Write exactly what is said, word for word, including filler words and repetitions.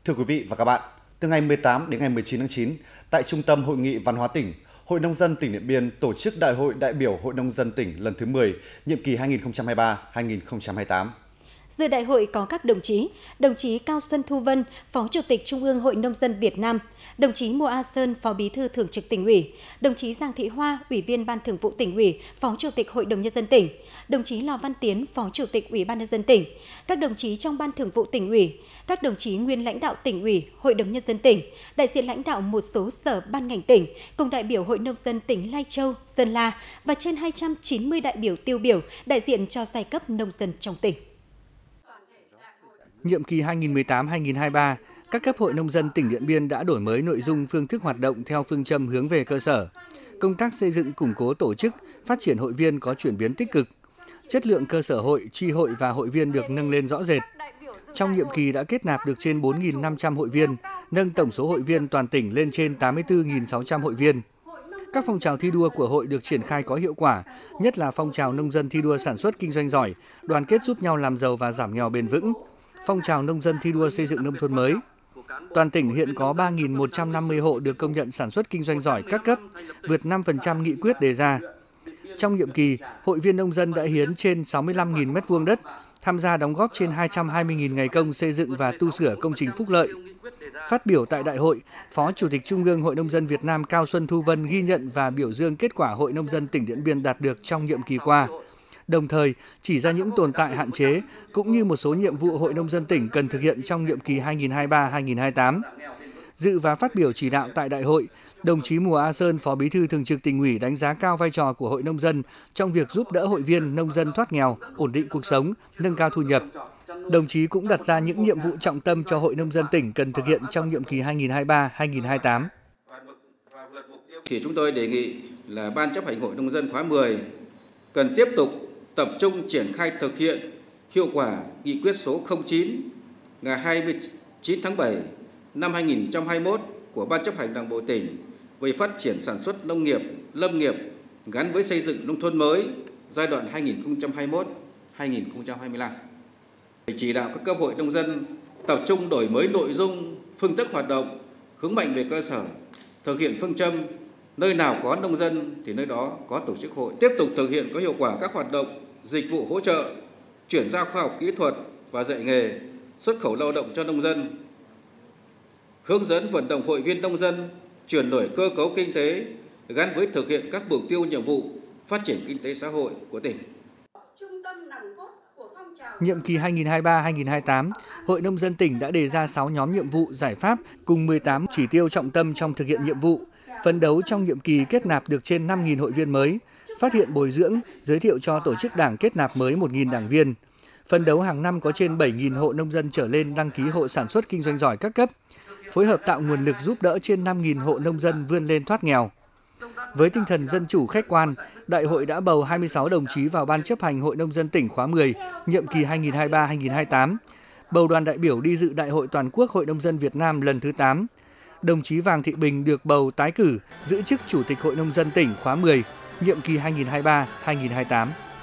Thưa quý vị và các bạn, từ ngày mười tám đến ngày mười chín tháng chín, tại Trung tâm Hội nghị Văn hóa tỉnh, Hội Nông dân tỉnh Điện Biên tổ chức Đại hội đại biểu Hội Nông dân tỉnh lần thứ mười, nhiệm kỳ hai nghìn không trăm hai mươi ba đến hai nghìn không trăm hai mươi tám. Dự đại hội có các đồng chí, đồng chí Cao Xuân Thu Vân, Phó Chủ tịch Trung ương Hội Nông dân Việt Nam, đồng chí Mùa A Sơn, Phó Bí thư Thường trực Tỉnh ủy, đồng chí Giang Thị Hoa, Ủy viên Ban Thường vụ Tỉnh ủy, Phó Chủ tịch Hội đồng Nhân dân tỉnh, đồng chí Lò Văn Tiến, Phó Chủ tịch Ủy ban Nhân dân tỉnh, các đồng chí trong Ban Thường vụ Tỉnh ủy, các đồng chí nguyên lãnh đạo Tỉnh ủy, Hội đồng Nhân dân tỉnh, đại diện lãnh đạo một số sở ban ngành tỉnh, cùng đại biểu Hội Nông dân tỉnh Lai Châu, Sơn La và trên hai trăm chín mươi đại biểu tiêu biểu đại diện cho giai cấp nông dân trong tỉnh. Nhiệm kỳ hai nghìn không trăm mười tám đến hai nghìn không trăm hai mươi ba, các cấp hội nông dân tỉnh Điện Biên đã đổi mới nội dung, phương thức hoạt động theo phương châm hướng về cơ sở. Công tác xây dựng củng cố tổ chức, phát triển hội viên có chuyển biến tích cực. Chất lượng cơ sở hội, chi hội và hội viên được nâng lên rõ rệt. Trong nhiệm kỳ đã kết nạp được trên bốn nghìn năm trăm hội viên, nâng tổng số hội viên toàn tỉnh lên trên tám mươi tư nghìn sáu trăm hội viên. Các phong trào thi đua của hội được triển khai có hiệu quả, nhất là phong trào nông dân thi đua sản xuất kinh doanh giỏi, đoàn kết giúp nhau làm giàu và giảm nghèo bền vững. Phong trào nông dân thi đua xây dựng nông thôn mới. Toàn tỉnh hiện có ba nghìn một trăm năm mươi hộ được công nhận sản xuất kinh doanh giỏi các cấp, vượt năm phần trăm nghị quyết đề ra. Trong nhiệm kỳ, hội viên nông dân đã hiến trên sáu mươi lăm nghìn mét vuông đất, tham gia đóng góp trên hai trăm hai mươi nghìn ngày công xây dựng và tu sửa công trình phúc lợi. Phát biểu tại đại hội, Phó Chủ tịch Trung ương Hội Nông dân Việt Nam Cao Xuân Thu Vân ghi nhận và biểu dương kết quả Hội Nông dân tỉnh Điện Biên đạt được trong nhiệm kỳ qua. Đồng thời, chỉ ra những tồn tại hạn chế cũng như một số nhiệm vụ Hội Nông dân tỉnh cần thực hiện trong nhiệm kỳ hai nghìn không trăm hai mươi ba đến hai nghìn không trăm hai mươi tám. Dự và phát biểu chỉ đạo tại đại hội, đồng chí Mùa A Sơn, Phó Bí thư Thường trực Tỉnh ủy đánh giá cao vai trò của Hội Nông dân trong việc giúp đỡ hội viên nông dân thoát nghèo, ổn định cuộc sống, nâng cao thu nhập. Đồng chí cũng đặt ra những nhiệm vụ trọng tâm cho Hội Nông dân tỉnh cần thực hiện trong nhiệm kỳ hai nghìn không trăm hai mươi ba đến hai nghìn không trăm hai mươi tám. Thì chúng tôi đề nghị là Ban chấp hành Hội Nông dân khóa mười cần tiếp tục tập trung triển khai thực hiện hiệu quả nghị quyết số không chín ngày hai mươi chín tháng bảy năm hai nghìn không trăm hai mươi mốt của Ban chấp hành Đảng bộ tỉnh về phát triển sản xuất nông nghiệp, lâm nghiệp gắn với xây dựng nông thôn mới giai đoạn hai nghìn không trăm hai mươi mốt đến hai nghìn không trăm hai mươi lăm. Chỉ đạo các cấp hội nông dân tập trung đổi mới nội dung, phương thức hoạt động, hướng mạnh về cơ sở, thực hiện phương châm nơi nào có nông dân thì nơi đó có tổ chức hội, tiếp tục thực hiện có hiệu quả các hoạt động dịch vụ hỗ trợ, chuyển giao khoa học kỹ thuật và dạy nghề, xuất khẩu lao động cho nông dân, hướng dẫn vận động hội viên nông dân chuyển đổi cơ cấu kinh tế gắn với thực hiện các mục tiêu nhiệm vụ phát triển kinh tế xã hội của tỉnh. Nhiệm kỳ hai nghìn không trăm hai mươi ba đến hai nghìn không trăm hai mươi tám, Hội Nông dân tỉnh đã đề ra sáu nhóm nhiệm vụ giải pháp cùng mười tám chỉ tiêu trọng tâm trong thực hiện nhiệm vụ, phấn đấu trong nhiệm kỳ kết nạp được trên năm nghìn hội viên mới, phát hiện bồi dưỡng, giới thiệu cho tổ chức đảng kết nạp mới một nghìn đảng viên, phấn đấu hàng năm có trên bảy nghìn hộ nông dân trở lên đăng ký hộ sản xuất kinh doanh giỏi các cấp, phối hợp tạo nguồn lực giúp đỡ trên năm nghìn hộ nông dân vươn lên thoát nghèo. Với tinh thần dân chủ khách quan, Đại hội đã bầu hai mươi sáu đồng chí vào Ban chấp hành Hội Nông dân tỉnh khóa mười, nhiệm kỳ hai nghìn không trăm hai mươi ba đến hai nghìn không trăm hai mươi tám, bầu đoàn đại biểu đi dự Đại hội Toàn quốc Hội Nông dân Việt Nam lần thứ tám. Đồng chí Vàng Thị Bình được bầu tái cử giữ chức Chủ tịch Hội Nông dân tỉnh khóa mười, nhiệm kỳ hai nghìn không trăm hai mươi ba đến hai nghìn không trăm hai mươi tám.